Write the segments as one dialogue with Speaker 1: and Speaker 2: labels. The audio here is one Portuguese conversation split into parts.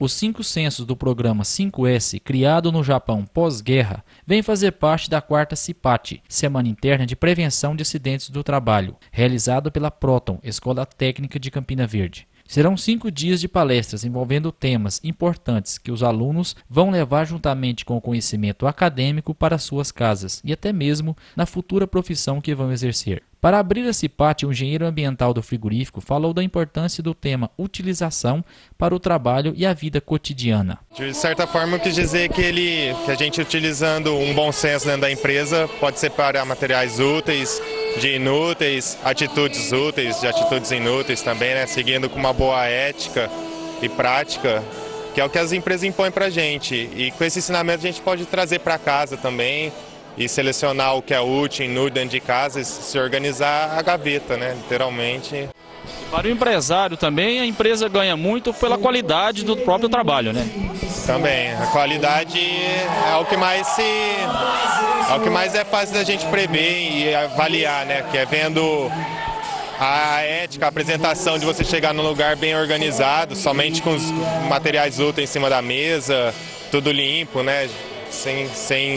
Speaker 1: Os 5 censos do programa 5S, criado no Japão pós-guerra, vem fazer parte da 4ª CIPAT, Semana Interna de Prevenção de Acidentes do Trabalho, realizado pela Proton, Escola Técnica de Campina Verde. Serão 5 dias de palestras envolvendo temas importantes que os alunos vão levar juntamente com o conhecimento acadêmico para suas casas e até mesmo na futura profissão que vão exercer. Para abrir a CIPAT, o engenheiro ambiental do frigorífico falou da importância do tema utilização para o trabalho e a vida cotidiana.
Speaker 2: De certa forma, eu quis dizer que a gente utilizando um bom senso dentro da empresa pode separar materiais úteis de inúteis, atitudes úteis de atitudes inúteis também, né? Seguindo com uma boa ética e prática, que é o que as empresas impõem para a gente. E com esse ensinamento a gente pode trazer para casa também, e selecionar o que é útil, inútil dentro de casa e se organizar a gaveta, né, literalmente.
Speaker 1: Para o empresário também, a empresa ganha muito pela qualidade do próprio trabalho, né?
Speaker 2: Também, a qualidade é o que mais é fácil da gente prever e avaliar, né, que é vendo a ética, a apresentação de você chegar num lugar bem organizado, somente com os materiais úteis em cima da mesa, tudo limpo, né, sem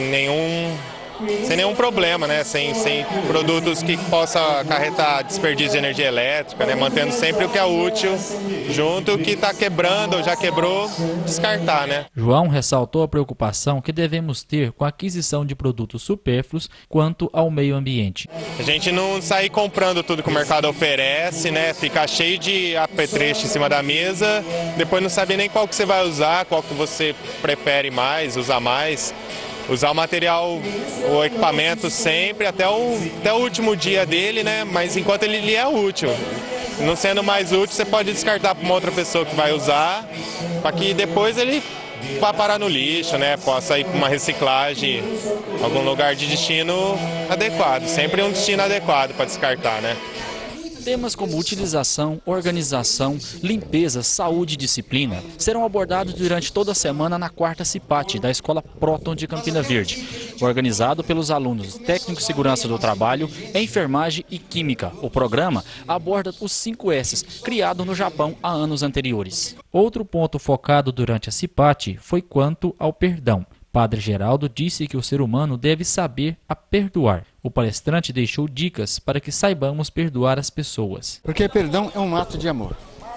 Speaker 2: nenhum problema, né? Sem produtos que possam acarretar desperdício de energia elétrica, né? Mantendo sempre o que é útil junto, o que está quebrando ou já quebrou, descartar, né?
Speaker 1: João ressaltou a preocupação que devemos ter com a aquisição de produtos supérfluos quanto ao meio ambiente.
Speaker 2: A gente não sair comprando tudo que o mercado oferece, né? Ficar cheio de apetrecho em cima da mesa, depois não saber nem qual que você vai usar, qual que você prefere mais, usar mais. Usar o material, o equipamento sempre, até o último dia dele, né? Mas enquanto ele lhe é útil. Não sendo mais útil, você pode descartar para uma outra pessoa que vai usar, para que depois ele vá parar no lixo, né? Possa ir para uma reciclagem, algum lugar de destino adequado. Sempre um destino adequado para descartar, né?
Speaker 1: Temas como utilização, organização, limpeza, saúde e disciplina serão abordados durante toda a semana na 4ª CIPAT da Escola Proton de Campina Verde, organizado pelos alunos Técnico de Segurança do Trabalho, Enfermagem e Química. O programa aborda os 5 S's, criado no Japão há anos anteriores. Outro ponto focado durante a CIPAT foi quanto ao perdão. Padre Geraldo disse que o ser humano deve saber a perdoar. O palestrante deixou dicas para que saibamos perdoar as pessoas.
Speaker 3: Porque perdão é um ato de amor.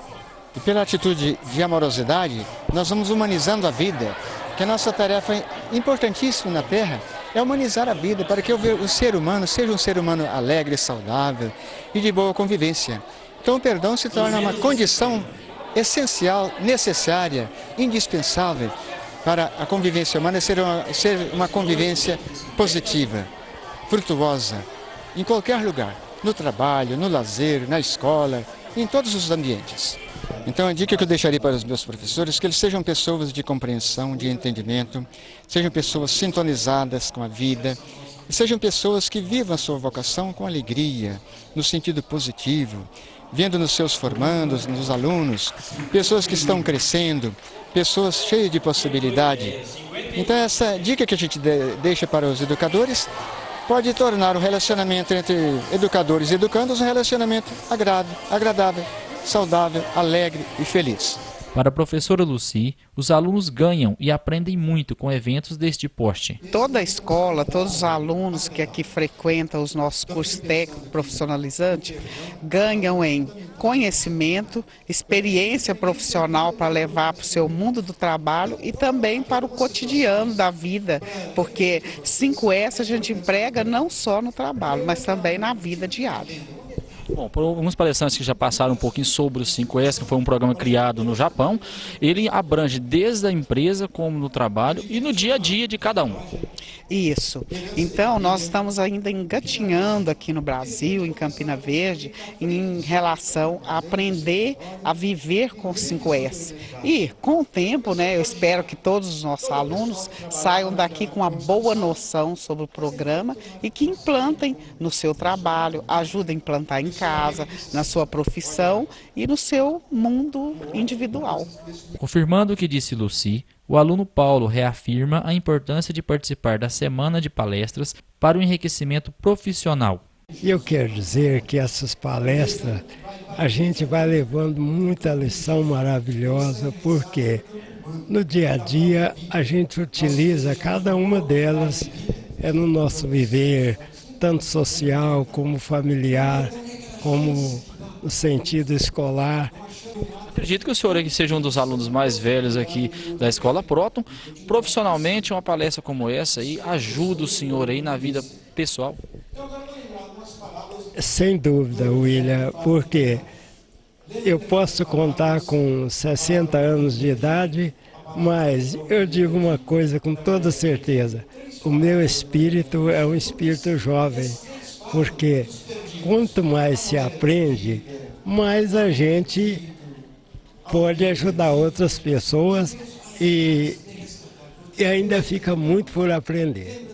Speaker 3: E pela atitude de amorosidade, nós vamos humanizando a vida, que a nossa tarefa importantíssima na Terra é humanizar a vida para que o ser humano seja um ser humano alegre, saudável e de boa convivência. Então o perdão se torna uma condição essencial, necessária, indispensável para a convivência humana ser uma convivência positiva, frutuosa, em qualquer lugar, no trabalho, no lazer, na escola, em todos os ambientes. Então a dica que eu deixaria para os meus professores é que eles sejam pessoas de compreensão, de entendimento, sejam pessoas sintonizadas com a vida, e sejam pessoas que vivam a sua vocação com alegria, no sentido positivo, vendo nos seus formandos, nos alunos, pessoas que estão crescendo, pessoas cheias de possibilidade. Então essa dica que a gente deixa para os educadores pode tornar o relacionamento entre educadores e educandos um relacionamento agradável, saudável, alegre e feliz.
Speaker 1: Para a professora Lucy, os alunos ganham e aprendem muito com eventos deste porte.
Speaker 4: Toda a escola, todos os alunos que aqui frequentam os nossos cursos técnicos profissionalizantes ganham em conhecimento, experiência profissional para levar para o seu mundo do trabalho e também para o cotidiano da vida, porque 5S a gente emprega não só no trabalho, mas também na vida diária.
Speaker 1: Bom, por alguns palestrantes que já passaram um pouquinho sobre o 5S, que foi um programa criado no Japão, ele abrange desde a empresa como no trabalho e no dia a dia de cada um.
Speaker 4: Isso. Então, nós estamos ainda engatinhando aqui no Brasil, em Campina Verde, em relação a aprender a viver com o 5S. E, com o tempo, né, eu espero que todos os nossos alunos saiam daqui com uma boa noção sobre o programa e que implantem no seu trabalho, ajudem a implantar em casa, na sua profissão e no seu mundo individual.
Speaker 1: Confirmando o que disse Lucy, o aluno Paulo reafirma a importância de participar da semana de palestras para o enriquecimento profissional.
Speaker 5: Eu quero dizer que essas palestras a gente vai levando muita lição maravilhosa, porque No dia a dia, a gente utiliza cada uma delas no nosso viver, tanto social como familiar, como no sentido escolar.
Speaker 1: Acredito que o senhor aqui seja um dos alunos mais velhos aqui da Escola Próton. Profissionalmente, uma palestra como essa aí ajuda o senhor aí na vida pessoal?
Speaker 5: Sem dúvida, William, porque eu posso contar com 60 anos de idade, mas eu digo uma coisa com toda certeza: o meu espírito é um espírito jovem, porque quanto mais se aprende, mais a gente pode ajudar outras pessoas e ainda fica muito por aprender.